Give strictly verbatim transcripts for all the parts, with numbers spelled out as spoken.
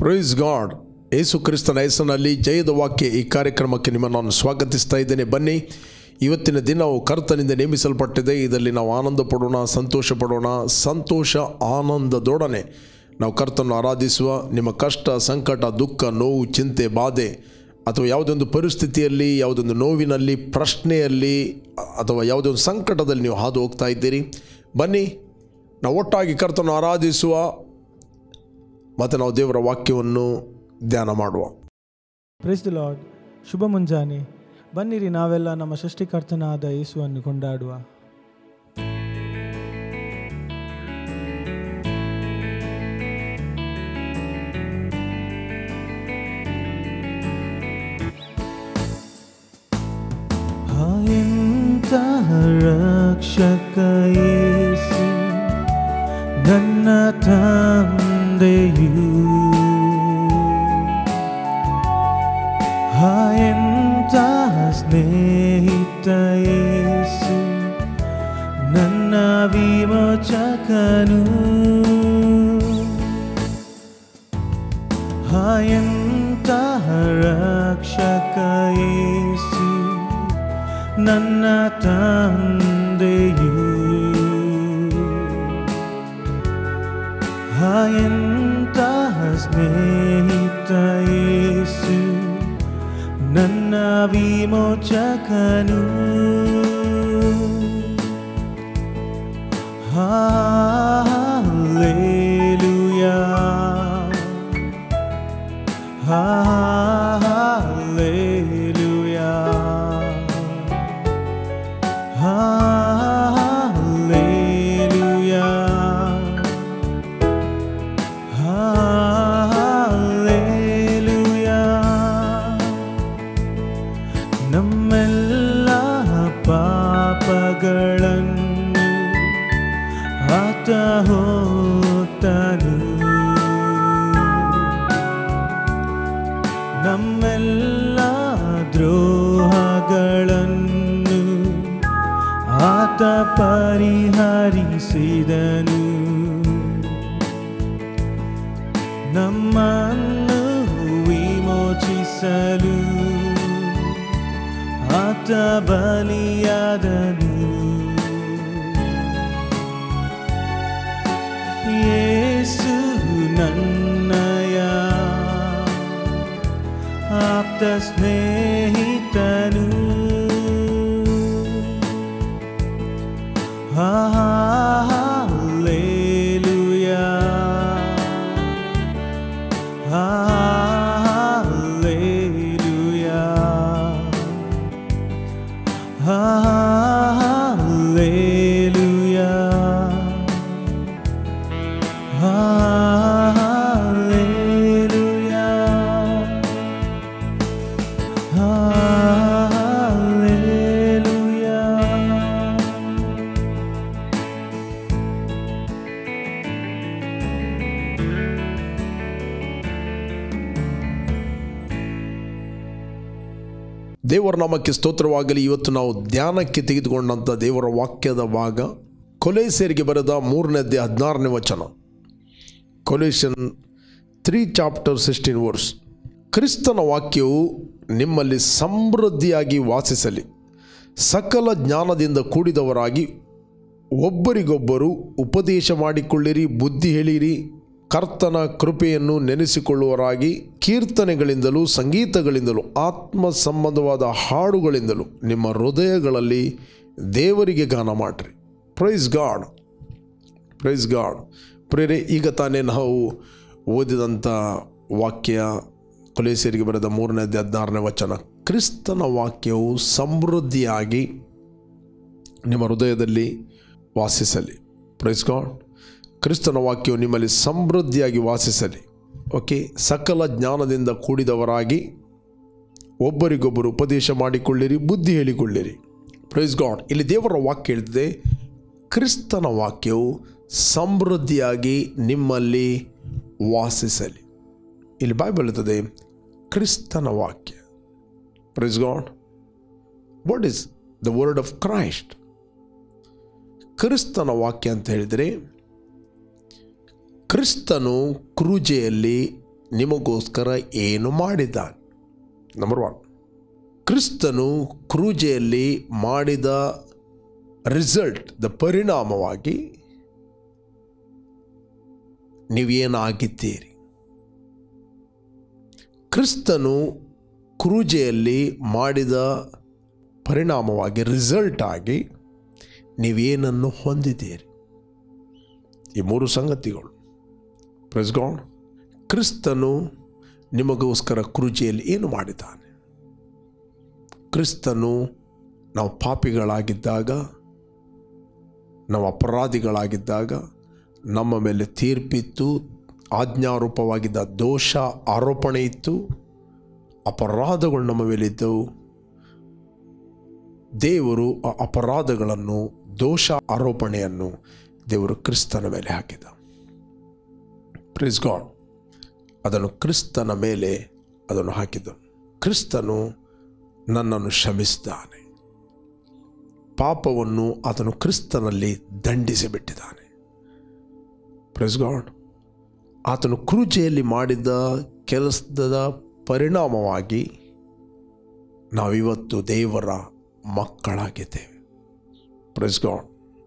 Praise God. ಯೇಸು ಕ್ರಿಸ್ತನ ಹೆಸರಿನಲ್ಲಿ ಜಯದ ವಾಕ್ಯ ಈ ಕಾರ್ಯಕ್ರಮಕ್ಕೆ ನಿಮ್ಮನ್ನು ನಾನು ಸ್ವಾಗತಿಸ್ತಾ ಇದ್ದೇನೆ. ಬನ್ನಿ, ಇವತ್ತಿನ ದಿನವು ಕರ್ತನಿಂದ ನೇಮಿಸಲ್ಪಟ್ಟಿದೆ. ಇದರಲ್ಲಿ ನಾವು ಆನಂದ ಪಡೋಣ, ಸಂತೋಷ ಪಡೋಣ. ಸಂತೋಷ ಆನಂದದೊಡನೆ ನಾವು ಕರ್ತನನ್ನು ಆರಾಧಿಸುವ. ನಿಮ್ಮ ಕಷ್ಟ, ಸಂಕಟ, ದುಃಖ, ನೋವು, ಚಿಂತೆ, ಬಾಧೆ ಅಥವಾ ಯಾವುದೊಂದು ಪರಿಸ್ಥಿತಿಯಲ್ಲಿ, ಯಾವುದೊಂದು ನೋವಿನಲ್ಲಿ, ಪ್ರಶ್ನೆಯಲ್ಲಿ ಅಥವಾ ಯಾವುದೊಂದು ಸಂಕಟದಲ್ಲಿ ನೀವು ಹಾದು ಹೋಗ್ತಾ ಇದ್ದೀರಿ, ಬನ್ನಿ ನಾವು ಒಟ್ಟಾಗಿ ಕರ್ತನನ್ನು ಆರಾಧಿಸುವ ಮತ್ತು ನಾವು ದೇವರ ವಾಕ್ಯವನ್ನು ಧ್ಯಾನ ಮಾಡುವ. Price the lord. ಶುಭ ಮುಂಜಾನೆ. ಬನ್ನಿರಿ ನಾವೆಲ್ಲ ನಮ್ಮ ಸೃಷ್ಟಿಕರ್ತನಾದ ಯೇಸುವನ್ನು ಕೊಂಡಾಡುವ. ಎಂತಹ ರಕ್ಷಕ ಯೇಸು ನನ್ನ ತಂದೆಯು, ಎಂತಹ ಸ್ನೇಹಿತ ಯೇಸು ನನ್ನ ವಿಮೋಚಕನು, ಎಂತಹ ರಕ್ಷಕ ಯೇಸು ನನ್ನ ತಂದೆಯು, ಎಂತಹ ಸ್ನೇಹಿತ ಯೇಸು ನನ್ನ ವಿಮೋಚಕನು. Hallelujah, hallelujah, hallelujah, hallelujah. ನಮ್ಮೆಲ್ಲ ಪಾಪಗಳನ್ನು ಆತ ಹೊತ್ತನು, ನಮ್ಮೆಲ್ಲ ದ್ರೋಹಗಳನ್ನು ಆತ ಪರಿಹರಿಸಿದನು, ನಮ್ಮನ್ನು ವಿಮೋಚಿಸಲು ಆತ ಬಲಿಯಾದನು. ಯೇಸು ನನ್ನಯ ಆಪ್ತ ಸ್ನೇಹಿತನು, hallelujah, hallelujah, hallelujah, hallelujah, hallelujah. ದೇವರ ನಾಮಕ್ಕೆ ಸ್ತೋತ್ರವಾಗಲಿ. ಇವತ್ತು ನಾವು ಧ್ಯಾನಕ್ಕೆ ತೆಗೆದುಕೊಂಡಂಥ ದೇವರ ವಾಕ್ಯದ ಭಾಗ ಕೊಲೊಸ್ಸೆಯರಿಗೆ ಬರೆದ ಮೂರನೇ ಅಧ್ಯಾಯ ಹದಿನಾರನೇ ವಚನ. Colossians three chapter sixteen verse. ಕ್ರಿಸ್ತನ ವಾಕ್ಯವು ನಿಮ್ಮಲ್ಲಿ ಸಮೃದ್ಧಿಯಾಗಿ ವಾಸಿಸಲಿ, ಸಕಲ ಜ್ಞಾನದಿಂದ ಕೂಡಿದವರಾಗಿ ಒಬ್ಬರಿಗೊಬ್ಬರು ಉಪದೇಶ ಮಾಡಿಕೊಳ್ಳಿರಿ, ಬುದ್ಧಿ ಹೇಳಿರಿ, ಕರ್ತನ ಕೃಪೆಯನ್ನು ನೆನೆಸಿಕೊಳ್ಳುವರಾಗಿ ಕೀರ್ತನೆಗಳಿಂದಲೂ ಸಂಗೀತಗಳಿಂದಲೂ ಆತ್ಮ ಸಂಬಂಧವಾದ ಹಾಡುಗಳಿಂದಲೂ ನಿಮ್ಮ ಹೃದಯಗಳಲ್ಲಿ ದೇವರಿಗೆ ಗಾನ ಮಾಡಿರಿ. Praise God, praise God. ಪ್ರೇರೆ, ಈಗ ತಾನೇ ನಾವು ಓದಿದಂಥ ವಾಕ್ಯ ಕೊಲೊಸ್ಸೆಯರಿಗೆ ಬರೆದ ಮೂರನೇ ಅಧ್ಯಾಯ ಹದಿನಾರನೇ ವಚನ. ಕ್ರಿಸ್ತನ ವಾಕ್ಯವು ಸಮೃದ್ಧಿಯಾಗಿ ನಿಮ್ಮ ಹೃದಯದಲ್ಲಿ ವಾಸಿಸಲಿ. Price God. ಕ್ರಿಸ್ತನ ವಾಕ್ಯವು ನಿಮ್ಮಲ್ಲಿ ಸಮೃದ್ಧಿಯಾಗಿ ವಾಸಿಸಲಿ. ಓಕೆ. ಸಕಲ ಜ್ಞಾನದಿಂದ ಕೂಡಿದವರಾಗಿ ಒಬ್ಬರಿಗೊಬ್ಬರು ಉಪದೇಶ ಮಾಡಿಕೊಳ್ಳಿರಿ, ಬುದ್ಧಿ ಹೇಳಿಕೊಳ್ಳಿರಿ. Praise God. ಇಲ್ಲಿ ದೇವರ ವಾಕ್ಯ ಹೇಳ್ತಿದೆ, ಕ್ರಿಸ್ತನ ವಾಕ್ಯವು ಸಮೃದ್ಧಿಯಾಗಿ ನಿಮ್ಮಲ್ಲಿ ವಾಸಿಸಲಿ. ಇಲ್ಲಿ ಬೈಬಲ್ ಹೇಳ್ತದೆ ಕ್ರಿಸ್ತನ ವಾಕ್ಯ. Praise God. What is the word of Christ? ಕ್ರಿಸ್ತನ ವಾಕ್ಯ ಅಂತ ಹೇಳಿದರೆ, ಕ್ರಿಸ್ತನು ಕ್ರೂಜೆಯಲ್ಲಿ ನಿಮಗೋಸ್ಕರ ಏನು ಮಾಡಿದ್ದಾನೆ. ನಂಬರ್ ಒನ್, ಕ್ರಿಸ್ತನು ಕ್ರೂಜೆಯಲ್ಲಿ ಮಾಡಿದ ರಿಸಲ್ಟ್, ದ ಪರಿಣಾಮವಾಗಿ ನೀವೇನಾಗಿದ್ದೀರಿ. ಕ್ರಿಸ್ತನು ಕ್ರೂಜೆಯಲ್ಲಿ ಮಾಡಿದ ಪರಿಣಾಮವಾಗಿ, ರಿಸಲ್ಟ್ ಆಗಿ ನೀವೇನನ್ನು ಹೊಂದಿದ್ದೀರಿ. ಈ ಮೂರು ಸಂಗತಿಗಳು. Praise God. ಕ್ರಿಸ್ತನು ನಿಮಗೋಸ್ಕರ ಕ್ರೂಜೆಯಲ್ಲಿ ಏನು ಮಾಡಿದ್ದಾನೆ. ಕ್ರಿಸ್ತನು ನಾವು ಪಾಪಿಗಳಾಗಿದ್ದಾಗ, ನಾವು ಅಪರಾಧಿಗಳಾಗಿದ್ದಾಗ ನಮ್ಮ ಮೇಲೆ ತೀರ್ಪಿತ್ತು, ಆಜ್ಞಾರೂಪವಾಗಿದ್ದ ದೋಷ ಆರೋಪಣೆ ಇತ್ತು, ಅಪರಾಧಗಳು ನಮ್ಮ ಮೇಲಿದ್ದವು. ದೇವರು ಆ ಅಪರಾಧಗಳನ್ನು, ದೋಷ ಆರೋಪಣೆಯನ್ನು ದೇವರು ಕ್ರಿಸ್ತನ ಮೇಲೆ ಹಾಕಿದ. Praise God. ಅದನ್ನು ಕ್ರಿಸ್ತನ ಮೇಲೆ ಅದನ್ನು ಹಾಕಿದನು. ಕ್ರಿಸ್ತನು ನನ್ನನ್ನು ಕ್ಷಮಿಸಿದ್ದಾನೆ. ಪಾಪವನ್ನು ಆತನು ಕ್ರಿಸ್ತನಲ್ಲಿ ದಂಡಿಸಿಬಿಟ್ಟಿದ್ದಾನೆ. Praise God. ಆತನು ಕ್ರೂಜೆಯಲ್ಲಿ ಮಾಡಿದ ಕೆಲಸದ ಪರಿಣಾಮವಾಗಿ ನಾವಿವತ್ತು ದೇವರ ಮಕ್ಕಳಾಗಿದ್ದೇವೆ. Praise God.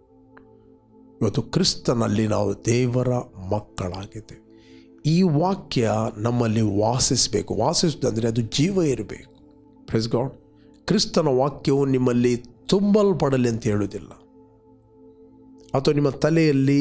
ಇವತ್ತು ಕ್ರಿಸ್ತನಲ್ಲಿ ನಾವು ದೇವರ ಮಕ್ಕಳಾಗಿದ್ದೇವೆ. ಈ ವಾಕ್ಯ ನಮ್ಮಲ್ಲಿ ವಾಸಿಸಬೇಕು. ವಾಸಿಸುವುದಂದರೆ ಅದು ಜೀವ ಇರಬೇಕು. Praise God. ಕ್ರಿಸ್ತನ ವಾಕ್ಯವು ನಿಮ್ಮಲ್ಲಿ ತುಂಬಲ್ಪಡಲಿ ಅಂತ ಹೇಳುವುದಿಲ್ಲ, ಅಥವಾ ನಿಮ್ಮ ತಲೆಯಲ್ಲಿ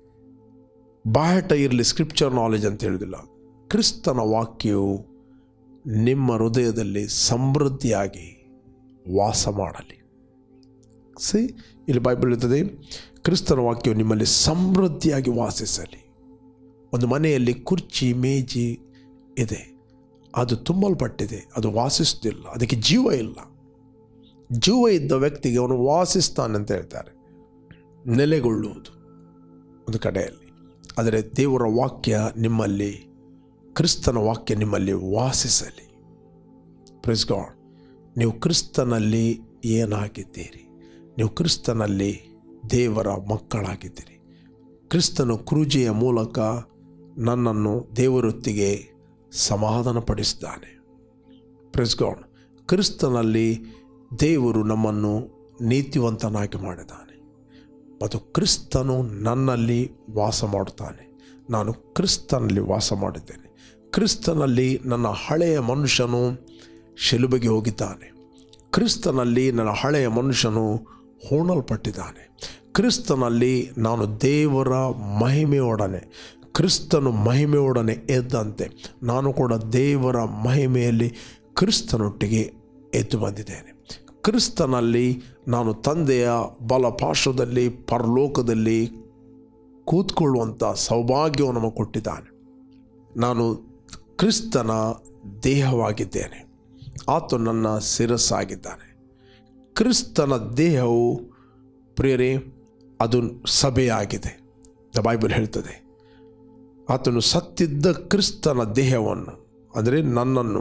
ಬಾಹಟ ಇರಲಿ, ಸ್ಕ್ರಿಪ್ಚರ್ ನಾಲೆಜ್ ಅಂತ ಹೇಳುವುದಿಲ್ಲ. ಕ್ರಿಸ್ತನ ವಾಕ್ಯವು ನಿಮ್ಮ ಹೃದಯದಲ್ಲಿ ಸಮೃದ್ಧಿಯಾಗಿ ವಾಸ ಮಾಡಲಿ. ಸಿ, ಇಲ್ಲಿ ಬೈಬಲ್ ಇರ್ತದೆ, ಕ್ರಿಸ್ತನ ವಾಕ್ಯವು ನಿಮ್ಮಲ್ಲಿ ಸಮೃದ್ಧಿಯಾಗಿ ವಾಸಿಸಲಿ. ಒಂದು ಮನೆಯಲ್ಲಿ ಕುರ್ಚಿ ಮೇಜಿ ಇದೆ, ಅದು ತುಂಬಲ್ಪಟ್ಟಿದೆ, ಅದು ವಾಸಿಸುವುದಿಲ್ಲ, ಅದಕ್ಕೆ ಜೀವ ಇಲ್ಲ. ಜೀವ ಇದ್ದ ವ್ಯಕ್ತಿಗೆ ಅವನು ವಾಸಿಸ್ತಾನೆ ಅಂತ ಹೇಳ್ತಾರೆ, ನೆಲೆಗೊಳ್ಳುವುದು ಒಂದು ಕಡೆಯಲ್ಲಿ. ಆದರೆ ದೇವರ ವಾಕ್ಯ ನಿಮ್ಮಲ್ಲಿ, ಕ್ರಿಸ್ತನ ವಾಕ್ಯ ನಿಮ್ಮಲ್ಲಿ ವಾಸಿಸಲಿ. Praise God. ನೀವು ಕ್ರಿಸ್ತನಲ್ಲಿ ಏನಾಗಿದ್ದೀರಿ? ನೀವು ಕ್ರಿಸ್ತನಲ್ಲಿ ದೇವರ ಮಕ್ಕಳಾಗಿದ್ದೀರಿ. ಕ್ರಿಸ್ತನು ಕ್ರೂಜೆಯ ಮೂಲಕ ನನ್ನನ್ನು ದೇವರೊತ್ತಿಗೆ ಸಮಾಧಾನಪಡಿಸಿದ್ದಾನೆ. Praise God. ಕ್ರಿಸ್ತನಲ್ಲಿ ದೇವರು ನಮ್ಮನ್ನು ನೀತಿವಂತನಾಗಿ ಮಾಡಿದ್ದಾನೆ ಮತ್ತು ಕ್ರಿಸ್ತನು ನನ್ನಲ್ಲಿ ವಾಸ ಮಾಡುತ್ತಾನೆ. ನಾನು ಕ್ರಿಸ್ತನಲ್ಲಿ ವಾಸ ಮಾಡಿದ್ದೇನೆ. ಕ್ರಿಸ್ತನಲ್ಲಿ ನನ್ನ ಹಳೆಯ ಮನುಷ್ಯನು ಶಿಲುಬೆಗೆ ಹೋಗಿದ್ದಾನೆ. ಕ್ರಿಸ್ತನಲ್ಲಿ ನನ್ನ ಹಳೆಯ ಮನುಷ್ಯನು ಹೂಣಲ್ಪಟ್ಟಿದ್ದಾನೆ. ಕ್ರಿಸ್ತನಲ್ಲಿ ನಾನು ದೇವರ ಮಹಿಮೆಯೊಡನೆ, ಕ್ರಿಸ್ತನು ಮಹಿಮೆಯೊಡನೆ ಎದ್ದಂತೆ ನಾನು ಕೂಡ ದೇವರ ಮಹಿಮೆಯಲ್ಲಿ ಕ್ರಿಸ್ತನೊಟ್ಟಿಗೆ ಎದ್ದು ಬಂದಿದ್ದೇನೆ. ಕ್ರಿಸ್ತನಲ್ಲಿ ನಾನು ತಂದೆಯ ಬಲಪಾರ್ಶ್ವದಲ್ಲಿ ಪರಲೋಕದಲ್ಲಿ ಕೂತ್ಕೊಳ್ಳುವಂಥ ಸೌಭಾಗ್ಯವನ್ನು ನಮಗೆ ಕೊಟ್ಟಿದ್ದಾನೆ. ನಾನು ಕ್ರಿಸ್ತನ ದೇಹವಾಗಿದ್ದೇನೆ, ಆತ ನನ್ನ ಶಿರಸ್ಸಾಗಿದ್ದಾನೆ. ಕ್ರಿಸ್ತನ ದೇಹವು ಪ್ರಿಯರೇ ಅದು ಸಭೆಯಾಗಿದೆ. ದ ಬೈಬಲ್ ಹೇಳ್ತದೆ, ಆತನು ಸತ್ತಿದ್ದ ಕ್ರಿಸ್ತನ ದೇಹವನ್ನು, ಅಂದರೆ ನನ್ನನ್ನು,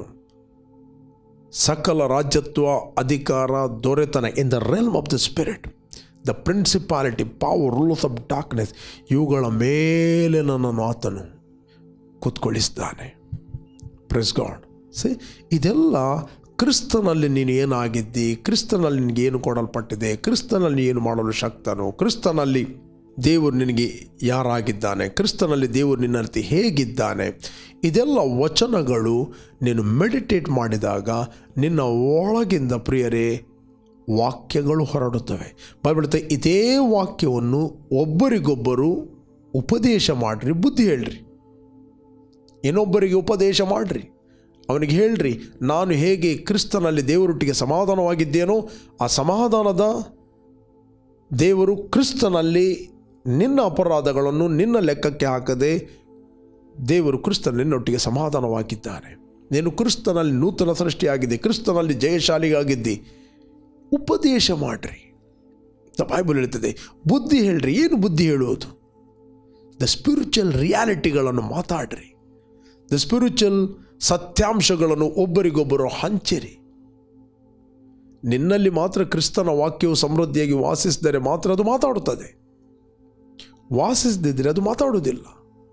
ಸಕಲ ರಾಜ್ಯತ್ವ, ಅಧಿಕಾರ, ದೊರೆತನ in the realm of the spirit, the principality, power, rules of darkness, ಇವುಗಳ ಮೇಲೆ ನನ್ನನ್ನು ಆತನು ಕೂತ್ಕೊಳ್ಳಿಸಿದ್ದಾನೆ. Praise God. ಸಿ, ಇದೆಲ್ಲ ಕ್ರಿಸ್ತನಲ್ಲಿ ನೀನು ಏನಾಗಿದ್ದಿ, ಕ್ರಿಸ್ತನಲ್ಲಿ ನಿನಗೆ ಏನು ಕೊಡಲ್ಪಟ್ಟಿದೆ, ಕ್ರಿಸ್ತನಲ್ಲಿ ಏನು ಮಾಡಲು ಶಕ್ತನು, ಕ್ರಿಸ್ತನಲ್ಲಿ ದೇವರು ನಿನಗೆ ಯಾರಾಗಿದ್ದಾನೆ, ಕ್ರಿಸ್ತನಲ್ಲಿ ದೇವರು ನಿನ್ನಂತೆ ಹೇಗಿದ್ದಾನೆ, ಇದೆಲ್ಲ ವಚನಗಳು ನೀನು ಮೆಡಿಟೇಟ್ ಮಾಡಿದಾಗ ನಿನ್ನ ಒಳಗಿಂದ ಪ್ರಿಯರೇ ವಾಕ್ಯಗಳು ಹೊರಡುತ್ತವೆ. ಬೈಬಲ್ ಇದೇ ವಾಕ್ಯವನ್ನು ಒಬ್ಬರಿಗೊಬ್ಬರು ಉಪದೇಶ ಮಾಡಿರಿ, ಬುದ್ಧಿ ಹೇಳ್ರಿ. ಇನ್ನೊಬ್ಬರಿಗೆ ಉಪದೇಶ ಮಾಡಿರಿ, ಅವನಿಗೆ ಹೇಳ್ರಿ, ನಾನು ಹೇಗೆ ಕ್ರಿಸ್ತನಲ್ಲಿ ದೇವರೊಟ್ಟಿಗೆ ಸಮಾಧಾನವಾಗಿದ್ದೇನೋ ಆ ಸಮಾಧಾನದ ದೇವರು ಕ್ರಿಸ್ತನಲ್ಲಿ ನಿನ್ನ ಅಪರಾಧಗಳನ್ನು ನಿನ್ನ ಲೆಕ್ಕಕ್ಕೆ ಹಾಕದೆ ದೇವರು ಕ್ರಿಸ್ತನಲ್ಲಿ ನಿನ್ನೊಟ್ಟಿಗೆ ಸಮಾಧಾನವಾಗಿದ್ದಾನೆ. ನೀನು ಕ್ರಿಸ್ತನಲ್ಲಿ ನೂತನ ಸೃಷ್ಟಿಯಾಗಿದೆ, ಕ್ರಿಸ್ತನಲ್ಲಿ ಜಯಶಾಲಿಯಾಗಿದ್ದಿ. ಉಪದೇಶ ಮಾಡಿರಿ. ದ ಬೈಬಲ್ ಹೇಳ್ತದೆ, ಬುದ್ಧಿ ಹೇಳ್ರಿ. ಏನು ಬುದ್ಧಿ ಹೇಳುವುದು? ದ ಸ್ಪಿರಿಚುವಲ್ ರಿಯಾಲಿಟಿಗಳನ್ನು ಮಾತಾಡ್ರಿ. ದ ಸ್ಪಿರಿಚುವಲ್ ಸತ್ಯಾಂಶಗಳನ್ನು ಒಬ್ಬರಿಗೊಬ್ಬರು ಹಂಚಿರಿ. ನಿನ್ನಲ್ಲಿ ಮಾತ್ರ ಕ್ರಿಸ್ತನ ವಾಕ್ಯವು ಸಮೃದ್ಧಿಯಾಗಿ ವಾಸಿಸಿದರೆ ಮಾತ್ರ ಅದು ಮಾತಾಡುತ್ತದೆ. ವಾಸಿಸದಿದ್ದರೆ ಅದು ಮಾತಾಡುವುದಿಲ್ಲ.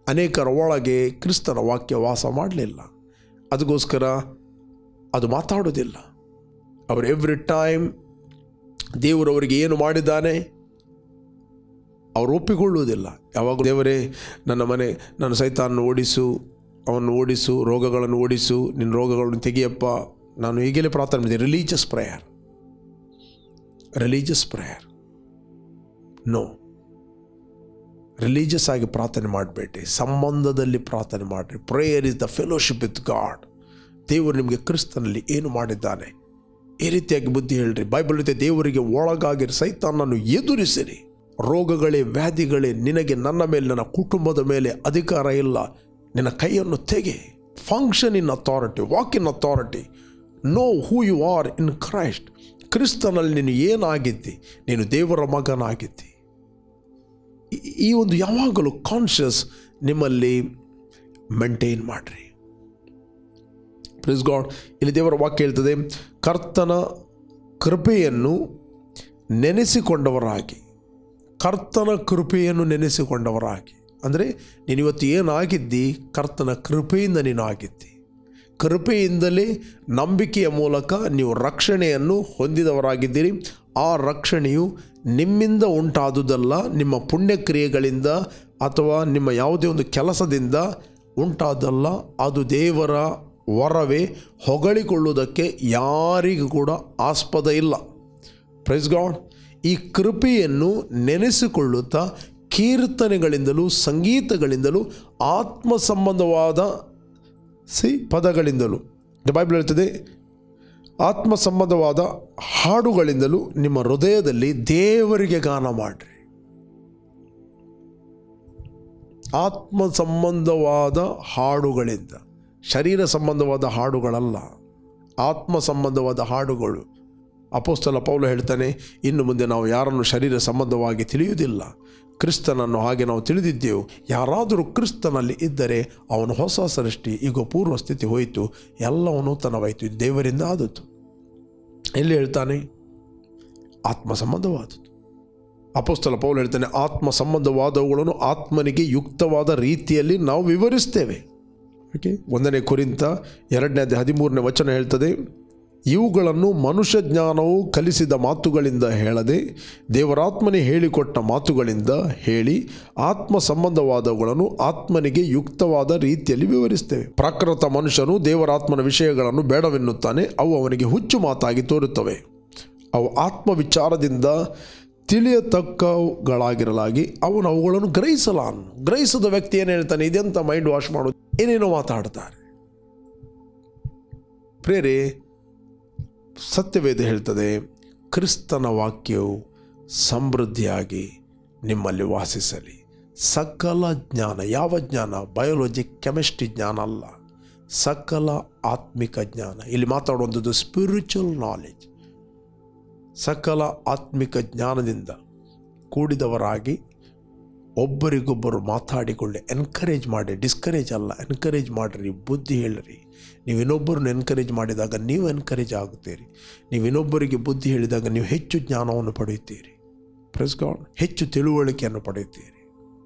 ಅನೇಕರ ಒಳಗೆ ಕ್ರಿಸ್ತನ ವಾಕ್ಯ ವಾಸ ಮಾಡಲಿಲ್ಲ. ಅದಕ್ಕೋಸ್ಕರ ಅದು ಮಾತಾಡೋದಿಲ್ಲ. ಅವರು ಎವ್ರಿ ಟೈಮ್ ದೇವರವರಿಗೆ ಏನು ಮಾಡಿದ್ದಾನೆ ಅವರು ಒಪ್ಪಿಕೊಳ್ಳುವುದಿಲ್ಲ. ಯಾವಾಗ ದೇವರೇ ನನ್ನ ಮನೆ ನನ್ನ ಸೈತಾನನ್ನು ಓಡಿಸು, ಅವನು ಓಡಿಸು, ರೋಗಗಳನ್ನು ಓಡಿಸು, ನಿನ್ನ ರೋಗಗಳನ್ನು ತೆಗಿಯಪ್ಪ, ನಾನು ಹೀಗೆಲ್ಲೇ ಪ್ರಾರ್ಥನೆ ಮಾಡಿದೆ. Religious prayer religious prayer no, religious ಆಗಿ ಪ್ರಾರ್ಥನೆ ಮಾಡಬೇಡಿ, ಸಂಬಂಧದಲ್ಲಿ ಪ್ರಾರ್ಥನೆ ಮಾಡಿರಿ. Prayer is the fellowship with God. ದೇವರು ನಿಮಗೆ ಕ್ರಿಸ್ತನಲ್ಲಿ ಏನು ಮಾಡಿದ್ದಾನೆ ಈ ರೀತಿಯಾಗಿ ಬುದ್ಧಿ ಹೇಳ್ರಿ. ಬೈಬಲ್ ರೀತಿ ದೇವರಿಗೆ ಒಳಗಾಗಿರಿ, ಸೈತಾನನ್ನು ಎದುರಿಸಿರಿ. ರೋಗಗಳೇ, ವ್ಯಾಧಿಗಳೇ ನಿನಗೆ ನನ್ನ ಮೇಲೆ, ನನ್ನ ಕುಟುಂಬದ ಮೇಲೆ ಅಧಿಕಾರ ಇಲ್ಲ, ನಿನ್ನ ಕೈಯನ್ನು ತೆಗೆ. Function in authority, walk in authority, know who you are in Christ. ಕ್ರಿಸ್ತನಲ್ಲಿ ನೀನು ಏನಾಗಿದ್ದಿ, ನೀನು ದೇವರ ಮಗನಾಗಿದ್ದಿ. ಈ ಒಂದು ಯಾವಾಗಲೂ ಕಾನ್ಷಿಯಸ್ ನಿಮ್ಮಲ್ಲಿ ಮೇಂಟೈನ್ ಮಾಡಿರಿ. Please God. ಇಲ್ಲಿ ದೇವರ ವಾಕ್ಯ ಹೇಳ್ತದೆ, ಕರ್ತನ ಕೃಪೆಯನ್ನು ನೆನೆಸಿಕೊಂಡವರಾಗಿ, ಕರ್ತನ ಕೃಪೆಯನ್ನು ನೆನೆಸಿಕೊಂಡವರಾಗಿ ಅಂದರೆ ನೀನು ಇವತ್ತು ಏನಾಗಿದ್ದಿ, ಕರ್ತನ ಕೃಪೆಯಿಂದ ನೀನು ಆಗಿದ್ದಿ. ಕೃಪೆಯಿಂದಲೇ ನಂಬಿಕೆಯ ಮೂಲಕ ನೀವು ರಕ್ಷಣೆಯನ್ನು ಹೊಂದಿದವರಾಗಿದ್ದೀರಿ. ಆ ರಕ್ಷಣೆಯು ನಿಮ್ಮಿಂದ ಉಂಟಾದುದಲ್ಲ, ನಿಮ್ಮ ಪುಣ್ಯಕ್ರಿಯೆಗಳಿಂದ ಅಥವಾ ನಿಮ್ಮ ಯಾವುದೇ ಒಂದು ಕೆಲಸದಿಂದ ಉಂಟಾದಲ್ಲ, ಅದು ದೇವರ ವರವೇ. ಹೊಗಳಿಕೊಳ್ಳುವುದಕ್ಕೆ ಯಾರಿಗೂ ಕೂಡ ಆಸ್ಪದ ಇಲ್ಲ. Praise God. ಈ ಕೃಪೆಯನ್ನು ನೆನೆಸಿಕೊಳ್ಳುತ್ತಾ ಕೀರ್ತನೆಗಳಿಂದಲೂ ಸಂಗೀತಗಳಿಂದಲೂ ಆತ್ಮ ಸಂಬಂಧವಾದ ಸಿ ಪದಗಳಿಂದಲೂ, ಬೈಬಲ್ ಹೇಳ್ತದೆ, ಆತ್ಮ ಸಂಬಂಧವಾದ ಹಾಡುಗಳಿಂದಲೂ ನಿಮ್ಮ ಹೃದಯದಲ್ಲಿ ದೇವರಿಗೆ ಗಾನ ಮಾಡಿರಿ. ಆತ್ಮ ಸಂಬಂಧವಾದ ಹಾಡುಗಳಿಂದ, ಶರೀರ ಸಂಬಂಧವಾದ ಹಾಡುಗಳಲ್ಲ, ಆತ್ಮ ಸಂಬಂಧವಾದ ಹಾಡುಗಳು. ಅಪೊಸ್ತಲ ಪೌಲ ಹೇಳ್ತಾನೆ, ಇನ್ನು ಮುಂದೆ ನಾವು ಯಾರನ್ನು ಶರೀರ ಸಂಬಂಧವಾಗಿ ತಿಳಿಯುವುದಿಲ್ಲ, ಕ್ರಿಸ್ತನನ್ನು ಹಾಗೆ ನಾವು ತಿಳಿದಿದ್ದೆವು. ಯಾರಾದರೂ ಕ್ರಿಸ್ತನಲ್ಲಿ ಇದ್ದರೆ ಅವನು ಹೊಸ ಸೃಷ್ಟಿ, ಈಗ ಪೂರ್ವ ಸ್ಥಿತಿ ಹೋಯಿತು, ಎಲ್ಲವೂ ನೂತನವಾಯಿತು, ಇದು ದೇವರಿಂದ ಆದದ್ದು. ಎಲ್ಲಿ ಹೇಳ್ತಾನೆ? ಆತ್ಮ ಸಂಬಂಧವಾದದ್ದು. ಅಪೊಸ್ತಲ ಪೌಲ ಹೇಳ್ತಾನೆ, ಆತ್ಮ ಸಂಬಂಧವಾದವುಗಳನ್ನು ಆತ್ಮನಿಗೆ ಯುಕ್ತವಾದ ರೀತಿಯಲ್ಲಿ ನಾವು ವಿವರಿಸ್ತೇವೆ. ಓಕೆ, ಒಂದನೇ ಕೊರಿಂಥ ಎರಡನೇ ಅಧ್ಯಾಯ ಹದಿಮೂರನೇ ವಚನ ಹೇಳ್ತದೆ, ಇವುಗಳನ್ನು ಮನುಷ್ಯ ಜ್ಞಾನವು ಕಲಿಸಿದ ಮಾತುಗಳಿಂದ ಹೇಳದೆ ದೇವರಾತ್ಮನೇ ಹೇಳಿಕೊಟ್ಟ ಮಾತುಗಳಿಂದ ಹೇಳಿ ಆತ್ಮ ಸಂಬಂಧವಾದವುಗಳನ್ನು ಆತ್ಮನಿಗೆ ಯುಕ್ತವಾದ ರೀತಿಯಲ್ಲಿ ವಿವರಿಸ್ತೇವೆ. ಪ್ರಾಕೃತ ಮನುಷ್ಯನು ದೇವರಾತ್ಮನ ವಿಷಯಗಳನ್ನು ಬೇಡವೆನ್ನುತ್ತಾನೆ, ಅವು ಅವನಿಗೆ ಹುಚ್ಚು ಮಾತಾಗಿ ತೋರುತ್ತವೆ. ಅವು ಆತ್ಮ ವಿಚಾರದಿಂದ ತಿಳಿಯತಕ್ಕವುಗಳಾಗಿರಲಾಗಿ ಅವನು ಅವುಗಳನ್ನು ಗ್ರಹಿಸಲಾನು. ಗ್ರಹಿಸದ ವ್ಯಕ್ತಿ ಏನು ಹೇಳ್ತಾನೆ? ಇದೆಂತ ಮೈಂಡ್ ವಾಶ್ ಮಾಡೋದು, ಏನೇನೋ ಮಾತಾಡ್ತಾರೆ. ಪ್ರೇರೆ, ಸತ್ಯವೇದ ಹೇಳ್ತದೆ, ಕ್ರಿಸ್ತನ ವಾಕ್ಯವು ಸಮೃದ್ಧಿಯಾಗಿ ನಿಮ್ಮಲ್ಲಿ ವಾಸಿಸಲಿ. ಸಕಲ ಜ್ಞಾನ, ಯಾವ ಜ್ಞಾನ? ಬಯೋಲಜಿ, ಕೆಮಿಸ್ಟ್ರಿ ಜ್ಞಾನ ಅಲ್ಲ, ಸಕಲ ಆತ್ಮಿಕ ಜ್ಞಾನ. ಇಲ್ಲಿ ಮಾತಾಡುವಂಥದ್ದು ಸ್ಪಿರಿಚುವಲ್ ನಾಲೆಜ್. ಸಕಲ ಆತ್ಮಿಕ ಜ್ಞಾನದಿಂದ ಕೂಡಿದವರಾಗಿ ಒಬ್ಬರಿಗೊಬ್ಬರು ಮಾತಾಡಿಕೊಳ್ಳಿ, ಎನ್ಕರೇಜ್ ಮಾಡಿ. ಡಿಸ್ಕರೇಜ್ ಅಲ್ಲ, ಎನ್ಕರೇಜ್ ಮಾಡಿರಿ, ಬುದ್ಧಿ ಹೇಳಿರಿ. ನೀವು ಇನ್ನೊಬ್ಬರನ್ನು ಎನ್ಕರೇಜ್ ಮಾಡಿದಾಗ ನೀವು ಎನ್ಕರೇಜ್ ಆಗುತ್ತೀರಿ. ನೀವು ಇನ್ನೊಬ್ಬರಿಗೆ ಬುದ್ಧಿ ಹೇಳಿದಾಗ ನೀವು ಹೆಚ್ಚು ಜ್ಞಾನವನ್ನು ಪಡೆಯುತ್ತೀರಿ. Praise God. ಹೆಚ್ಚು ತಿಳುವಳಿಕೆಯನ್ನು ಪಡೆಯುತ್ತೀರಿ.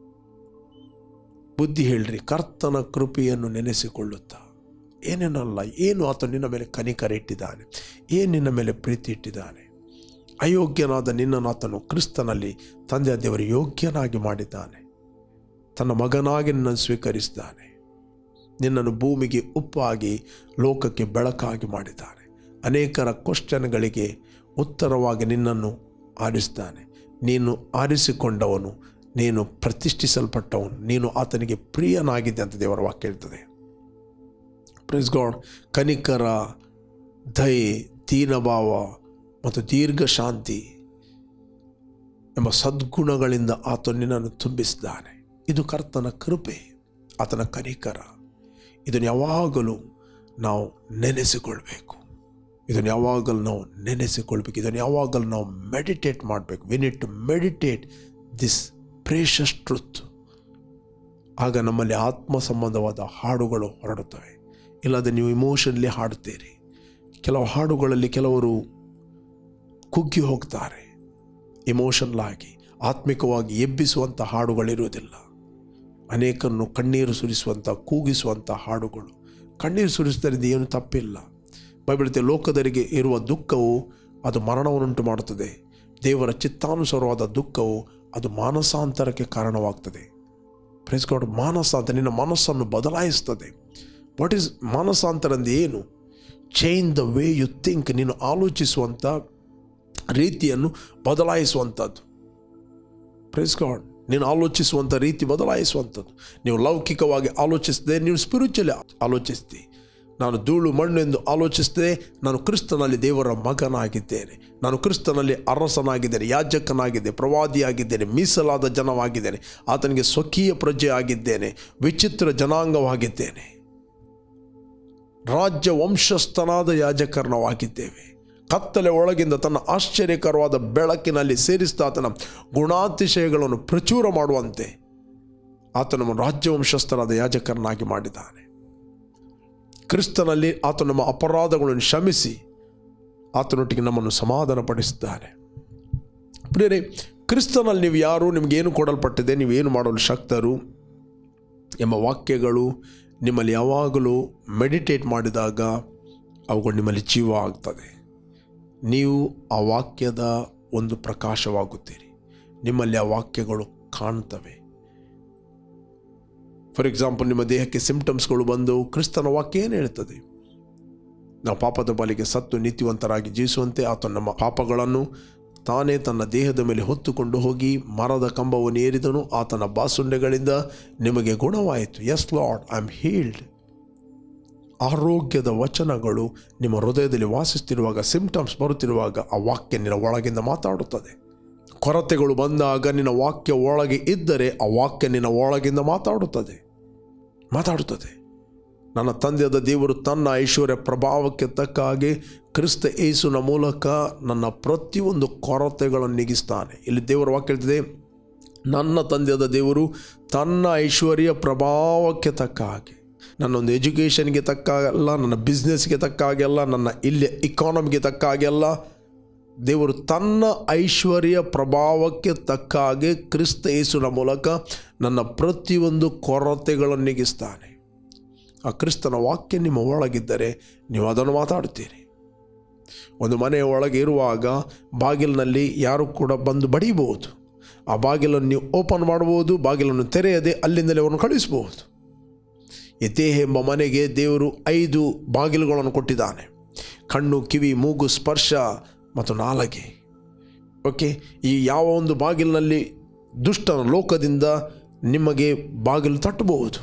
ಬುದ್ಧಿ ಹೇಳಿರಿ. ಕರ್ತನ ಕೃಪೆಯನ್ನು ನೆನೆಸಿಕೊಳ್ಳುತ್ತಾ, ಏನೇನಲ್ಲ, ಏನು ಆತ ನಿನ್ನ ಮೇಲೆ ಕನಿಕರ ಇಟ್ಟಿದ್ದಾನೆ, ಏನು ನಿನ್ನ ಮೇಲೆ ಪ್ರೀತಿ ಇಟ್ಟಿದ್ದಾನೆ. ಅಯೋಗ್ಯನಾದ ನಿನ್ನನ್ನು ಆತನು ಕ್ರಿಸ್ತನಲ್ಲಿ ತಂದೆಯ ದೇವರು ಯೋಗ್ಯನಾಗಿ ಮಾಡಿದ್ದಾನೆ. ತನ್ನ ಮಗನಾಗಿ ನಿನ್ನನ್ನು ಸ್ವೀಕರಿಸಿದ್ದಾನೆ. ನಿನ್ನನ್ನು ಭೂಮಿಗೆ ಉಪ್ಪಾಗಿ ಲೋಕಕ್ಕೆ ಬೆಳಕಾಗಿ ಮಾಡಿದ್ದಾನೆ. ಅನೇಕರ ಕ್ವಶ್ಚನ್ಗಳಿಗೆ ಉತ್ತರವಾಗಿ ನಿನ್ನನ್ನು ಆರಿಸಿದ್ದಾನೆ. ನೀನು ಆರಿಸಿಕೊಂಡವನು, ನೀನು ಪ್ರತಿಷ್ಠಿಸಲ್ಪಟ್ಟವನು, ನೀನು ಆತನಿಗೆ ಪ್ರಿಯನಾಗಿದೆ ಅಂತ ದೇವರ ವಾಕ್ಯ ಹೇಳ್ತದೆ. Praise God. ಕನಿಕರ, ದಯೆ, ದೀನಭಾವ ಮತ್ತು ದೀರ್ಘ ಶಾಂತಿ ಎಂಬ ಸದ್ಗುಣಗಳಿಂದ ಆತ ನಿನ್ನನ್ನು ತುಂಬಿಸಿದ್ದಾನೆ. ಇದು ಕರ್ತನ ಕೃಪೆ, ಆತನ ಕನಿಕರ. ಇದನ್ನು ಯಾವಾಗಲೂ ನಾವು ನೆನೆಸಿಕೊಳ್ಬೇಕು. ಇದನ್ನು ಯಾವಾಗಲೂ ನಾವು ನೆನೆಸಿಕೊಳ್ಬೇಕು. ಇದನ್ನು ಯಾವಾಗಲೂ ನಾವು ಮೆಡಿಟೇಟ್ ಮಾಡಬೇಕು. We need to meditate this precious truth. ಆಗ ನಮ್ಮಲ್ಲಿ ಆತ್ಮ ಸಂಬಂಧವಾದ ಹಾಡುಗಳು ಹೊರಡುತ್ತವೆ. ಇಲ್ಲದೆ ನೀವು ಇಮೋಷನ್ಲಿ ಹಾಡುತ್ತೀರಿ. ಕೆಲವು ಹಾಡುಗಳಲ್ಲಿ ಕೆಲವರು ಕುಗ್ಗಿ ಹೋಗ್ತಾರೆ. ಇಮೋಷನಲ್ ಆಗಿ, ಆತ್ಮಿಕವಾಗಿ ಎಬ್ಬಿಸುವಂಥ ಹಾಡುಗಳಿರುವುದಿಲ್ಲ. ಅನೇಕರನ್ನು ಕಣ್ಣೀರು ಸುರಿಸುವಂಥ, ಕೂಗಿಸುವಂಥ ಹಾಡುಗಳು. ಕಣ್ಣೀರು ಸುರಿಸುವುದರಿಂದ ಏನು ತಪ್ಪಿಲ್ಲ. ಬೈಬಲ್ ಹೇಳುತ್ತೆ, ಲೋಕದರಿಗೆ ಇರುವ ದುಃಖವು ಅದು ಮರಣವನ್ನುಂಟು ಮಾಡುತ್ತದೆ, ದೇವರ ಚಿತ್ತಾನುಸಾರವಾದ ದುಃಖವು ಅದು ಮಾನಸಾಂತರಕ್ಕೆ ಕಾರಣವಾಗ್ತದೆ. Praise God. ಮಾನಸಾಂತರ ನಿನ್ನ ಮನಸ್ಸನ್ನು ಬದಲಾಯಿಸ್ತದೆ. ವಾಟ್ ಈಸ್ ಮಾನಸಾಂತರ ಅಂದರೆ ಏನು? Change the way you think. ನೀನು ಆಲೋಚಿಸುವಂಥ ರೀತಿಯನ್ನು ಬದಲಾಯಿಸುವಂಥದ್ದು. Praise God. ನೀನು ಆಲೋಚಿಸುವಂಥ ರೀತಿ ಬದಲಾಯಿಸುವಂಥದ್ದು. ನೀವು ಲೌಕಿಕವಾಗಿ ಆಲೋಚಿಸದೆ ನೀವು ಸ್ಪಿರಿಚುವಲಿ ಆಲೋಚಿಸ್ತಿ. ನಾನು ಧೂಳು ಮಣ್ಣು ಎಂದು ಆಲೋಚಿಸದೆ ನಾನು ಕ್ರಿಸ್ತನಲ್ಲಿ ದೇವರ ಮಗನಾಗಿದ್ದೇನೆ, ನಾನು ಕ್ರಿಸ್ತನಲ್ಲಿ ಅರಸನಾಗಿದ್ದೇನೆ, ಯಾಜಕನಾಗಿದ್ದೆ, ಪ್ರವಾದಿಯಾಗಿದ್ದೇನೆ, ಮೀಸಲಾದ ಜನವಾಗಿದ್ದೇನೆ, ಆತನಿಗೆ ಸ್ವಕೀಯ ಪ್ರಜೆ ಆಗಿದ್ದೇನೆ, ವಿಚಿತ್ರ ಜನಾಂಗವಾಗಿದ್ದೇನೆ, ರಾಜ್ಯ ವಂಶಸ್ಥನಾದ ಯಾಜಕರ್ಣವಾಗಿದ್ದೇವೆ. ಕತ್ತಲೆ ಒಳಗಿಂದ ತನ್ನ ಆಶ್ಚರ್ಯಕರವಾದ ಬೆಳಕಿನಲ್ಲಿ ಸೇರಿಸ್ತಾ ಆತನ ಗುಣಾತಿಶಯಗಳನ್ನು ಪ್ರಚುರ ಮಾಡುವಂತೆ ಆತ ನಮ್ಮ ರಾಜ್ಯವಂಶಸ್ಥರಾದ ಯಾಜಕರನ್ನಾಗಿ ಮಾಡಿದ್ದಾನೆ. ಕ್ರಿಸ್ತನಲ್ಲಿ ಆತ ನಮ್ಮ ಅಪರಾಧಗಳನ್ನು ಕ್ಷಮಿಸಿ ಆತನೊಟ್ಟಿಗೆ ನಮ್ಮನ್ನು ಸಮಾಧಾನಪಡಿಸಿದ್ದಾನೆ. ಪ್ರಿಯರೇ, ಕ್ರಿಸ್ತನಲ್ಲಿ ನೀವು ಯಾರು, ನಿಮಗೇನು ಕೊಡಲ್ಪಟ್ಟಿದೆ, ನೀವೇನು ಮಾಡಲು ಶಕ್ತರು ಎಂಬ ವಾಕ್ಯಗಳು ನಿಮ್ಮಲ್ಲಿ ಯಾವಾಗಲೂ ಮೆಡಿಟೇಟ್ ಮಾಡಿದಾಗ ಅವುಗಳು ನಿಮ್ಮಲ್ಲಿ ಜೀವ ಆಗ್ತದೆ. ನೀವು ಆ ವಾಕ್ಯದ ಒಂದು ಪ್ರಕಾಶವಾಗುತ್ತೀರಿ. ನಿಮ್ಮಲ್ಲಿ ಆ ವಾಕ್ಯಗಳು ಕಾಣ್ತವೆ. ಫಾರ್ ಎಕ್ಸಾಂಪಲ್, ನಿಮ್ಮ ದೇಹಕ್ಕೆ ಸಿಂಪ್ಟಮ್ಸ್ಗಳು ಬಂದು ಕ್ರಿಸ್ತನ ವಾಕ್ಯ ಏನು ಹೇಳ್ತದೆ? ನಾವು ಪಾಪದ ಬಲಿಗೆ ಸತ್ತು ನೀತಿವಂತರಾಗಿ ಜೀವಿಸುವಂತೆ ಆತ ನಮ್ಮ ಪಾಪಗಳನ್ನು ತಾನೇ ತನ್ನ ದೇಹದ ಮೇಲೆ ಹೊತ್ತುಕೊಂಡು ಹೋಗಿ ಮರದ ಕಂಬವನ್ನು ಏರಿದನು. ಆತನ ಬಾಸುಂಡೆಗಳಿಂದ ನಿಮಗೆ ಗುಣವಾಯಿತು. Yes Lord, I am healed. ಆರೋಗ್ಯದ ವಚನಗಳು ನಿಮ್ಮ ಹೃದಯದಲ್ಲಿ ವಾಸಿಸ್ತಿರುವಾಗ, ಸಿಂಪ್ಟಮ್ಸ್ ಬರುತ್ತಿರುವಾಗ ಆ ವಾಕ್ಯ ನಿನ್ನ ಒಳಗಿಂದ ಮಾತಾಡುತ್ತದೆ. ಕೊರತೆಗಳು ಬಂದಾಗ ನಿನ್ನ ವಾಕ್ಯ ಒಳಗೆ ಇದ್ದರೆ ಆ ವಾಕ್ಯ ನಿನ್ನ ಒಳಗಿಂದ ಮಾತಾಡುತ್ತದೆ ಮಾತಾಡುತ್ತದೆ ನನ್ನ ತಂದೆಯಾದ ದೇವರು ತನ್ನ ಐಶ್ವರ್ಯ ಪ್ರಭಾವಕ್ಕೆ ತಕ್ಕ ಹಾಗೆ ಕ್ರಿಸ್ತ ಯೇಸುವಿನ ಮೂಲಕ ನನ್ನ ಪ್ರತಿಯೊಂದು ಕೊರತೆಗಳನ್ನು ನೀಗಿಸ್ತಾನೆ. ಇಲ್ಲಿ ದೇವರ ವಾಕ್ಯ ಹೇಳ್ತಿದೆ, ನನ್ನ ತಂದೆಯಾದ ದೇವರು ತನ್ನ ಐಶ್ವರ್ಯ ಪ್ರಭಾವಕ್ಕೆ ತಕ್ಕ ಹಾಗೆ, ನನ್ನೊಂದು ಎಜುಕೇಷನ್ಗೆ ತಕ್ಕ ಅಲ್ಲ, ನನ್ನ ಬಿಸ್ನೆಸ್ಗೆ ತಕ್ಕ ಹಾಗೆ ಅಲ್ಲ, ನನ್ನ ಇಲ್ಲಿ ಇಕಾನಮಿಗೆ ತಕ್ಕ ಹಾಗೆ ಅಲ್ಲ, ದೇವರು ತನ್ನ ಐಶ್ವರ್ಯ ಪ್ರಭಾವಕ್ಕೆ ತಕ್ಕ ಹಾಗೆ ಕ್ರಿಸ್ತ ಯೇಸುವಿನ ಮೂಲಕ ನನ್ನ ಪ್ರತಿಯೊಂದು ಕೊರತೆಗಳನ್ನು ನೀಗಿಸ್ತಾನೆ. ಆ ಕ್ರಿಸ್ತನ ವಾಕ್ಯ ನಿಮ್ಮ ಒಳಗಿದ್ದರೆ ನೀವು ಅದನ್ನು ಮಾತಾಡುತ್ತೀರಿ. ಒಂದು ಮನೆಯ ಒಳಗೆ ಇರುವಾಗ ಬಾಗಿಲಿನಲ್ಲಿ ಯಾರು ಕೂಡ ಬಂದು ಬಡಿಬಹುದು. ಆ ಬಾಗಿಲನ್ನು ನೀವು ಓಪನ್ ಮಾಡ್ಬೋದು, ಬಾಗಿಲನ್ನು ತೆರೆಯದೆ ಅಲ್ಲಿಂದಲೇ ಅವನು ಕಳಿಸ್ಬೋದು. ಈ ದೇಹ ಎಂಬ ಮನೆಗೆ ದೇವರು ಐದು ಬಾಗಿಲುಗಳನ್ನು ಕೊಟ್ಟಿದ್ದಾನೆ: ಕಣ್ಣು, ಕಿವಿ, ಮೂಗು, ಸ್ಪರ್ಶ ಮತ್ತು ನಾಲಗೆ. ಓಕೆ, ಈ ಯಾವ ಒಂದು ಬಾಗಿಲಿನಲ್ಲಿ ದುಷ್ಟನ ಲೋಕದಿಂದ ನಿಮಗೆ ಬಾಗಿಲು ತಟ್ಟಬಹುದು,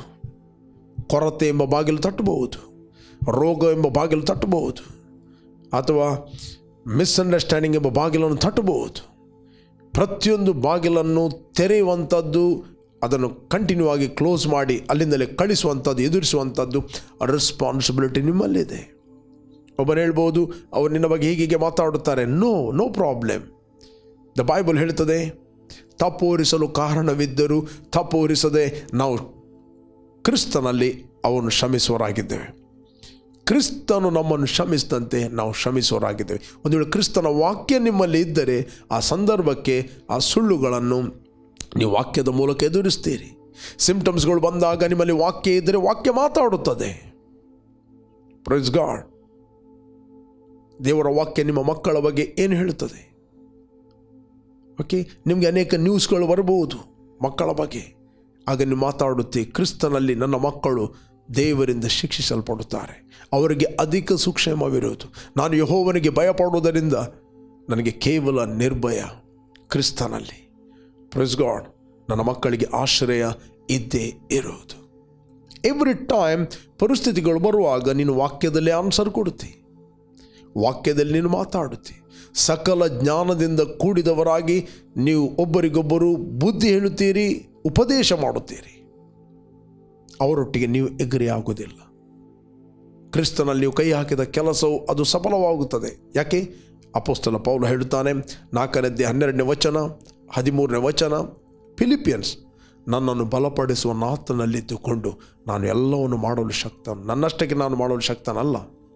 ಕೊರತೆ ಎಂಬ ಬಾಗಿಲು ತಟ್ಟಬಹುದು, ರೋಗ ಎಂಬ ಬಾಗಿಲು ತಟ್ಟಬಹುದು, ಅಥವಾ ಮಿಸ್ಅಂಡರ್ಸ್ಟ್ಯಾಂಡಿಂಗ್ ಎಂಬ ಬಾಗಿಲನ್ನು ತಟ್ಟಬಹುದು. ಪ್ರತಿಯೊಂದು ಬಾಗಿಲನ್ನು ತೆರೆಯುವಂಥದ್ದು, ಅದನ್ನು ಕಂಟಿನ್ಯೂ ಆಗಿ ಕ್ಲೋಸ್ ಮಾಡಿ ಅಲ್ಲಿಂದಲೇ ಕಳಿಸುವಂಥದ್ದು, ಎದುರಿಸುವಂಥದ್ದು ರೆಸ್ಪಾನ್ಸಿಬಿಲಿಟಿ ನಿಮ್ಮಲ್ಲಿದೆ. ಒಬ್ಬನು ಹೇಳ್ಬೋದು, ಅವರು ನಿನ್ನ ಬಗ್ಗೆ ಹೀಗೆ ಮಾತಾಡುತ್ತಾರೆ. No no problem. The Bible ಹೇಳ್ತದೆ, ತಪ್ಪೋರಿಸಲು ಕಾರಣವಿದ್ದರೂ ತಪ್ಪೋರಿಸದೆ ನಾವು ಕ್ರಿಸ್ತನಲ್ಲಿ ಅವನು ಕ್ಷಮಿಸುವರಾಗಿದ್ದೇವೆ. ಕ್ರಿಸ್ತನು ನಮ್ಮನ್ನು ಕ್ಷಮಿಸಿದಂತೆ ನಾವು ಕ್ಷಮಿಸುವರಾಗಿದ್ದೇವೆ. ಒಂದು ವೇಳೆ ಕ್ರಿಸ್ತನ ವಾಕ್ಯ ನಿಮ್ಮಲ್ಲಿ ಇದ್ದರೆ ಆ ಸಂದರ್ಭಕ್ಕೆ ಆ ಸುಳ್ಳುಗಳನ್ನು ನೀವು ವಾಕ್ಯದ ಮೂಲಕ ಎದುರಿಸ್ತೀರಿ. ಸಿಂಪ್ಟಮ್ಸ್ಗಳು ಬಂದಾಗ ನಿಮ್ಮಲ್ಲಿ ವಾಕ್ಯ ಇದ್ದರೆ ವಾಕ್ಯ ಮಾತಾಡುತ್ತದೆ. Praise God. ದೇವರ ವಾಕ್ಯ ನಿಮ್ಮ ಮಕ್ಕಳ ಬಗ್ಗೆ ಏನು ಹೇಳುತ್ತದೆ? ಓಕೆ, ನಿಮಗೆ ಅನೇಕ ನ್ಯೂಸ್ಗಳು ಬರಬಹುದು ಮಕ್ಕಳ ಬಗ್ಗೆ. ಆಗ ನೀವು ಮಾತಾಡುತ್ತಿ, ಕ್ರಿಸ್ತನಲ್ಲಿ ನನ್ನ ಮಕ್ಕಳು ದೇವರಿಂದ ಶಿಕ್ಷಿಸಲ್ಪಡುತ್ತಾರೆ, ಅವರಿಗೆ ಅಧಿಕ ಸೂಕ್ಷ್ಮವಿರುವುದು. ನಾನು ಯೆಹೋವನಿಗೆ ಭಯಪಡುವುದರಿಂದ ನನಗೆ ಕೇವಲ ನಿರ್ಭಯ ಕ್ರಿಸ್ತನಲ್ಲಿ. Praise God. ನನ್ನ ಮಕ್ಕಳಿಗೆ ಆಶ್ರಯ ಇದ್ದೇ ಇರುವುದು. ಎವ್ರಿ ಟೈಮ್ ಪರಿಸ್ಥಿತಿಗಳು ಬರುವಾಗ ನೀನು ವಾಕ್ಯದಲ್ಲಿ ಆನ್ಸರ್ ಕೊಡುತ್ತಿ, ವಾಕ್ಯದಲ್ಲಿ ನೀನು ಮಾತಾಡುತ್ತಿ. ಸಕಲ ಜ್ಞಾನದಿಂದ ಕೂಡಿದವರಾಗಿ ನೀವು ಒಬ್ಬರಿಗೊಬ್ಬರು ಬುದ್ಧಿ ಹೇಳುತ್ತೀರಿ, ಉಪದೇಶ ಮಾಡುತ್ತೀರಿ. ಅವರೊಟ್ಟಿಗೆ ನೀವು ಎಗ್ರಿ ಆಗುವುದಿಲ್ಲ. ಕ್ರಿಸ್ತನಲ್ಲಿ ನೀವು ಕೈ ಹಾಕಿದ ಕೆಲಸವು ಅದು ಸಫಲವಾಗುತ್ತದೆ. ಯಾಕೆ? ಅಪೊಸ್ತಲ ಪೌಲ ಹೇಳುತ್ತಾನೆ, ನಾಲ್ಕನೇದ್ದೇ ಹನ್ನೆರಡನೇ ವಚನ, ಹದಿಮೂರನೇ ವಚನ, ಫಿಲಿಪಿಯನ್ಸ್, ನನ್ನನ್ನು ಬಲಪಡಿಸುವ ಆತನಲ್ಲಿದ್ದುಕೊಂಡು ನಾನು ಎಲ್ಲವನ್ನು ಮಾಡಲು ಶಕ್ತನು. ನನ್ನಷ್ಟಕ್ಕೆ ನಾನು ಮಾಡಲು ಶಕ್ತನಲ್ಲ.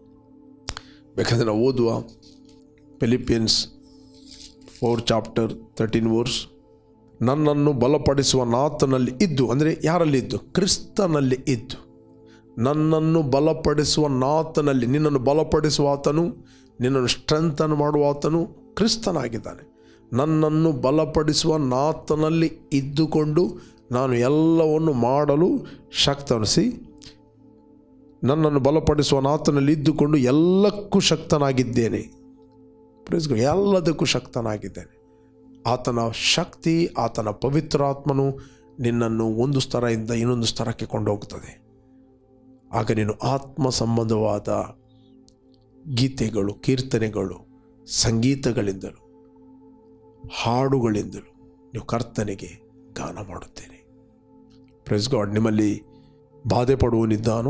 ಬೇಕಾದರೆ ನಾವು ಓದುವ Philippians four chapter thirteen verse. ನನ್ನನ್ನು ಬಲಪಡಿಸುವ ನಾತನಲ್ಲಿ ಇದ್ದು, ಅಂದರೆ ಯಾರಲ್ಲಿ ಇದ್ದು? ಕ್ರಿಸ್ತನಲ್ಲಿ ಇದ್ದು. ನನ್ನನ್ನು ಬಲಪಡಿಸುವ ನಾತನಲ್ಲಿ, ನಿನ್ನನ್ನು ಬಲಪಡಿಸುವ ಆತನು, ನಿನ್ನನ್ನು ಸ್ಟ್ರೆಂಥನ್ ಮಾಡುವ ಆತನು ಕ್ರಿಸ್ತನಾಗಿದ್ದಾನೆ. ನನ್ನನ್ನು ಬಲಪಡಿಸುವ ನಾತನಲ್ಲಿ ಇದ್ದುಕೊಂಡು ನಾನು ಎಲ್ಲವನ್ನು ಮಾಡಲು ಶಕ್ತನಿಸಿ, ನನ್ನನ್ನು ಬಲಪಡಿಸುವ ನಾತನಲ್ಲಿ ಇದ್ದುಕೊಂಡು ಎಲ್ಲಕ್ಕೂ ಶಕ್ತನಾಗಿದ್ದೇನೆ. ಪ್ರೈಸ್ ಗಾಡ್, ಎಲ್ಲದಕ್ಕೂ ಶಕ್ತನಾಗಿದ್ದೇನೆ. ಆತನ ಶಕ್ತಿ, ಆತನ ಪವಿತ್ರಾತ್ಮನು ನಿನ್ನನ್ನು ಒಂದು ಸ್ತರದಿಂದ ಇನ್ನೊಂದು ಸ್ತರಕ್ಕೆ ಕೊಂಡೋಗ್ತದೆ. ಆಗ ನೀನು ಆತ್ಮ ಸಂಬಂಧವಾದ ಗೀತೆಗಳು, ಕೀರ್ತನೆಗಳು, ಸಂಗೀತಗಳಿಂದಲೂ ಹಾಡುಗಳಿಂದಲೂ ನೀವು ಕರ್ತನಿಗೆ ಗಾನ ಮಾಡುತ್ತೇನೆ. Praise God. ನಿಮ್ಮಲ್ಲಿ ಬಾಧೆ ಪಡುವನಿದ್ದಾನೋ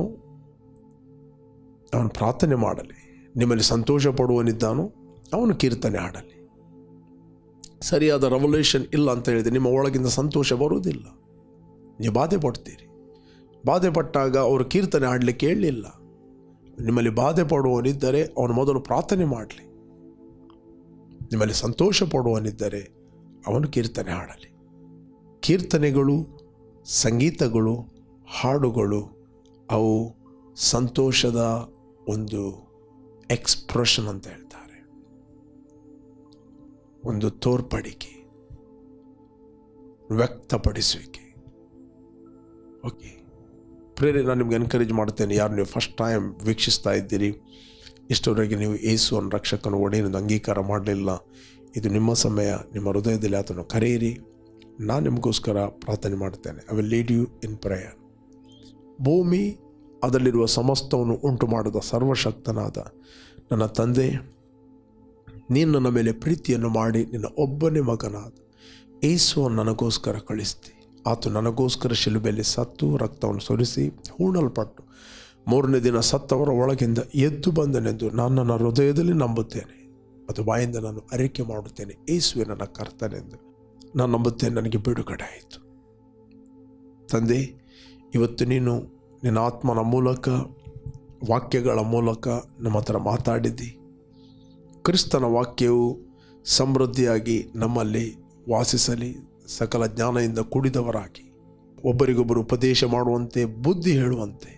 ಅವನು ಪ್ರಾರ್ಥನೆ ಮಾಡಲಿ. ನಿಮ್ಮಲ್ಲಿ ಸಂತೋಷ ಪಡುವನಿದ್ದಾನೋ ಅವನು ಕೀರ್ತನೆ ಹಾಡಲಿ. ಸರಿಯಾದ ರೆವಲ್ಯೂಷನ್ ಇಲ್ಲ ಅಂತ ಹೇಳಿದರೆ ನಿಮ್ಮ ಒಳಗಿಂದ ಸಂತೋಷ ಬರುವುದಿಲ್ಲ. ನೀವು ಬಾಧೆ ಪಡ್ತೀರಿ. ಬಾಧೆ ಪಟ್ಟಾಗ ಅವರು ಕೀರ್ತನೆ ಹಾಡಲಿಕ್ಕೆ ಹೇಳಲಿಲ್ಲ. ನಿಮ್ಮಲ್ಲಿ ಬಾಧೆ ಪಡುವನಿದ್ದರೆ ಅವನು ಮೊದಲು ಪ್ರಾರ್ಥನೆ ಮಾಡಲಿ. ನಿಮ್ಮಲ್ಲಿ ಸಂತೋಷ ಪಡುವನಿದ್ದರೆ ಅವನು ಕೀರ್ತನೆ ಹಾಡಲಿ. ಕೀರ್ತನೆಗಳು, ಸಂಗೀತಗಳು, ಹಾಡುಗಳು ಅವು ಸಂತೋಷದ ಒಂದು ಎಕ್ಸ್ಪ್ರೆಷನ್ ಅಂತ ಹೇಳ್ತಾರೆ, ಒಂದು ತೋರ್ಪಡಿಕೆ, ವ್ಯಕ್ತಪಡಿಸುವಿಕೆ. ಓಕೆ ಪ್ರೇರೆ, ನಾನು ನಿಮ್ಗೆ ಎನ್ಕರೇಜ್ ಮಾಡ್ತೇನೆ. ಯಾರು ನೀವು ಫಸ್ಟ್ ಟೈಮ್ ವೀಕ್ಷಿಸ್ತಾ ಇದ್ದೀರಿ, ಇಷ್ಟವರೆಗೆ ನೀವು ಯೇಸುವನ್ನು ರಕ್ಷಕನ ಒಡೆಯನ್ನು ಅಂಗೀಕಾರ ಮಾಡಲಿಲ್ಲ, ಇದು ನಿಮ್ಮ ಸಮಯ. ನಿಮ್ಮ ಹೃದಯದಲ್ಲಿ ಆತನು ಕರೆಯಿರಿ. ನಾನು ನಿಮಗೋಸ್ಕರ ಪ್ರಾರ್ಥನೆ ಮಾಡ್ತೇನೆ. I will lead you in prayer. ಭೂಮಿ ಅದರಲ್ಲಿರುವ ಸಮಸ್ತವನ್ನು ಉಂಟು ಮಾಡಿದ ಸರ್ವಶಕ್ತನಾದ ನನ್ನ ತಂದೆ, ನೀನು ನನ್ನ ಮೇಲೆ ಪ್ರೀತಿಯನ್ನು ಮಾಡಿ ನಿನ್ನ ಒಬ್ಬನೇ ಮಗನಾದ ಯೇಸುವನ್ನು ನನಗೋಸ್ಕರ ಕಳಿಸ್ತಿ. ಆತ ನನಗೋಸ್ಕರ ಶಿಲುಬೆಯಲ್ಲಿ ಸತ್ತು ರಕ್ತವನ್ನು ಸುರಿಸಿ ಹೂಣಲ್ಪಟ್ಟು ಮೂರನೇ ದಿನ ಸತ್ತವರ ಒಳಗಿಂದ ಎದ್ದು ಬಂದನೆಂದು ನಾನು ನನ್ನ ಹೃದಯದಲ್ಲಿ ನಂಬುತ್ತೇನೆ. ಅದು ಬಾಯಿಂದ ನಾನು ಅರಿಕೆ ಮಾಡುತ್ತೇನೆ, ಯೇಸುವೆ ನನ್ನ ಕರ್ತನೆಂದು ನಾನು ನಂಬುತ್ತೇನೆ. ನನಗೆ ಬಿಡುಗಡೆ ಆಯಿತು. ತಂದೆ, ಇವತ್ತು ನೀನು ನಿನ್ನ ಆತ್ಮನ ಮೂಲಕ, ವಾಕ್ಯಗಳ ಮೂಲಕ ನಮ್ಮ ಹತ್ರ ಮಾತಾಡಿದ್ದಿ. ಕ್ರಿಸ್ತನ ವಾಕ್ಯವು ಸಮೃದ್ಧಿಯಾಗಿ ನಮ್ಮಲ್ಲಿ ವಾಸಿಸಲಿ. ಸಕಲ ಜ್ಞಾನದಿಂದ ಕೂಡಿದವರಾಗಿ ಒಬ್ಬರಿಗೊಬ್ಬರು ಉಪದೇಶ ಮಾಡುವಂತೆ, ಬುದ್ಧಿ ಹೇಳುವಂತೆ,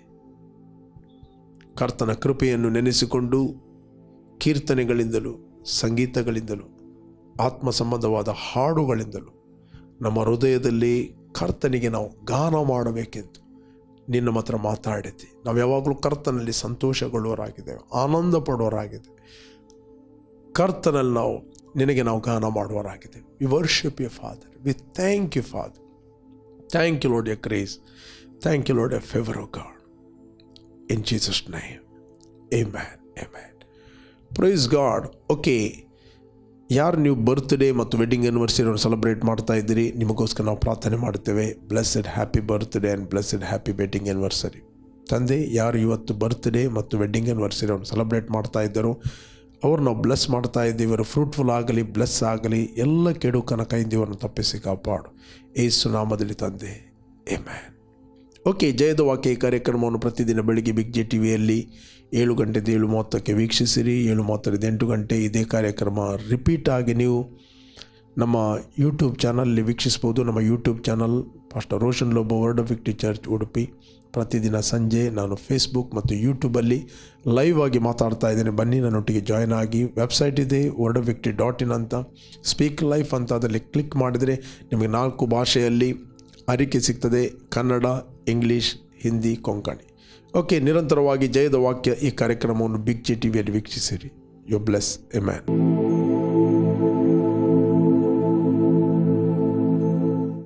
ಕರ್ತನ ಕೃಪೆಯನ್ನು ನೆನೆಸಿಕೊಂಡು ಕೀರ್ತನೆಗಳಿಂದಲೂ ಸಂಗೀತಗಳಿಂದಲೂ ಆತ್ಮ ಸಂಬಂಧವಾದ ಹಾಡುಗಳಿಂದಲೂ ನಮ್ಮ ಹೃದಯದಲ್ಲಿ ಕರ್ತನಿಗೆ ನಾವು ಗಾನ ಮಾಡಬೇಕೆಂದು ನಿನ್ನ ಮಾತ್ರ ಮಾತಾಡಿದ್ದೆ. ನಾವು ಯಾವಾಗಲೂ ಕರ್ತನಲ್ಲಿ ಸಂತೋಷಗೊಳ್ಳುವರಾಗಿದ್ದೇವೆ, ಆನಂದ ಪಡುವರಾಗಿದ್ದೇವೆ. ಕರ್ತನಲ್ಲಿ ನಾವು ನಿನಗೆ ನಾವು ಗಾನ ಮಾಡುವರಾಗಿದ್ದೇವೆ. We worship you father, we thank you father. Thank you Lord, your grace. Thank you Lord, your favour of God. In Jesus name, amen, amen. Praise God. Okay, ಯಾರು ನೀವು ಬರ್ತ್ಡೇ ಮತ್ತು ವೆಡ್ಡಿಂಗ್ ಆ್ಯನಿವರ್ಸರಿಯನ್ನು ಸೆಲೆಬ್ರೇಟ್ ಮಾಡ್ತಾ ಇದ್ದೀರಿ, ನಿಮಗೋಸ್ಕರ ನಾವು ಪ್ರಾರ್ಥನೆ ಮಾಡುತ್ತೇವೆ. Blessed happy birthday and blessed happy wedding anniversary. ತಂದೆ, ಯಾರು ಇವತ್ತು ಬರ್ತ್ಡೇ ಮತ್ತು ವೆಡ್ಡಿಂಗ್ ಆ್ಯನಿವರ್ಸರಿಯನ್ನು ಸೆಲೆಬ್ರೇಟ್ ಮಾಡ್ತಾ ಇದ್ದಾರೋ ಅವ್ರು ನಾವು ಬ್ಲೆಸ್ ಮಾಡ್ತಾ ಇದ್ದೀವಿ. ಇವರು ಫ್ರೂಟ್ಫುಲ್ ಆಗಲಿ, ಬ್ಲೆಸ್ ಆಗಲಿ, ಎಲ್ಲ ಕೆಡು ಕನಕಯಿಂದ ಇವರನ್ನು ತಪ್ಪಿಸಿ ಕಾಪಾಡು, ಯೇಸು ನಾಮದಲ್ಲಿ ತಂದೆ, ಆಮೆನ್. ಓಕೆ, ಜಯದ ವಾಕ್ಯ ಈ ಕಾರ್ಯಕ್ರಮವನ್ನು ಪ್ರತಿದಿನ ಬೆಳಿಗ್ಗೆ ಬಿಗ್ ಜೆ ಟಿ ವಿಯಲ್ಲಿ ಏಳು ಗಂಟೆದ ಏಳು ಮೂವತ್ತಕ್ಕೆ ವೀಕ್ಷಿಸಿರಿ. ಏಳು ಮೂವತ್ತರಿಂದ ಎಂಟು ಗಂಟೆ ಇದೇ ಕಾರ್ಯಕ್ರಮ ರಿಪೀಟ್ ಆಗಿ ನೀವು ನಮ್ಮ ಯೂಟ್ಯೂಬ್ ಚಾನಲಲ್ಲಿ ವೀಕ್ಷಿಸ್ಬೋದು. ನಮ್ಮ YouTube channel pastor Roshan Lobo word of victory church Udupi. ಪ್ರತಿದಿನ ಸಂಜೆ ನಾನು ಫೇಸ್ಬುಕ್ ಮತ್ತು ಯೂಟ್ಯೂಬಲ್ಲಿ ಲೈವ್ ಆಗಿ ಮಾತಾಡ್ತಾ ಇದ್ದೇನೆ. ಬನ್ನಿ, ನನ್ನೊಟ್ಟಿಗೆ ಜಾಯ್ನ್ ಆಗಿ. ವೆಬ್ಸೈಟ್ ಇದೆ word of victory dot in ಅಂತ, ಸ್ಪೀಕ್ ಲೈಫ್ ಅಂತ, ಅದರಲ್ಲಿ ಕ್ಲಿಕ್ ಮಾಡಿದರೆ ನಿಮಗೆ ನಾಲ್ಕು ಭಾಷೆಯಲ್ಲಿ ಅರಿಕೆ ಸಿಗ್ತದೆ: ಕನ್ನಡ, ಇಂಗ್ಲೀಷ್, ಹಿಂದಿ, ಕೊಂಕಣಿ. ಓಕೆ, ನಿರಂತರವಾಗಿ ಜಯದ ವಾಕ್ಯ ಈ ಕಾರ್ಯಕ್ರಮವನ್ನು ಬಿಗ್ ಜೆ ಟಿ ವಿಯಲ್ಲಿ ವೀಕ್ಷಿಸಿರಿ. You bless, amen.